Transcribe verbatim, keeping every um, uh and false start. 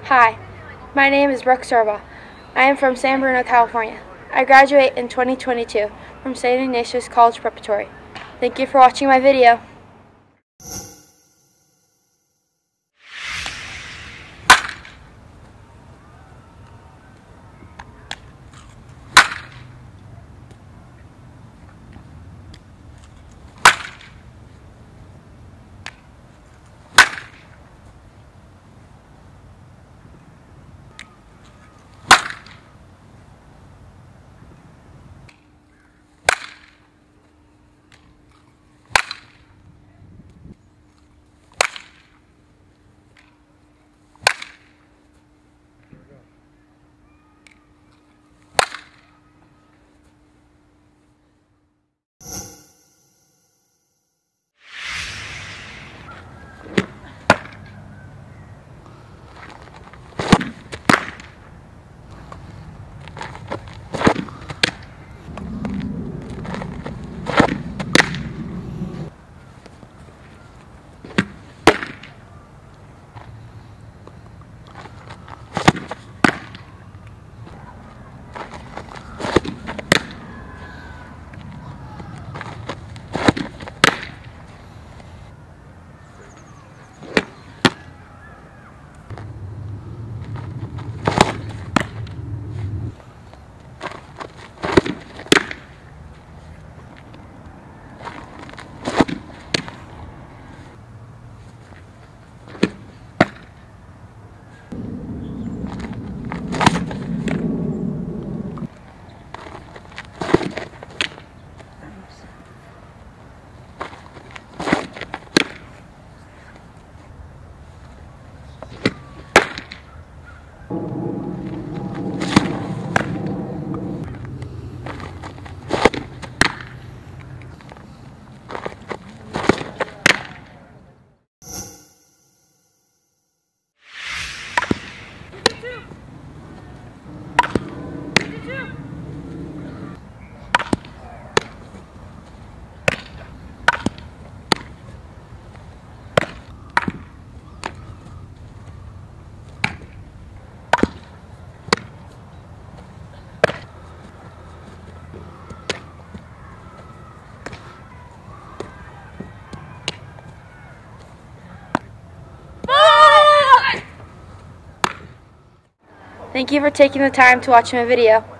Hi, my name is Brooke Sorba. I am from San Bruno, California. I graduate in twenty twenty-two from Saint Ignatius College Preparatory. Thank you for watching my video. Thank you for taking the time to watch my video.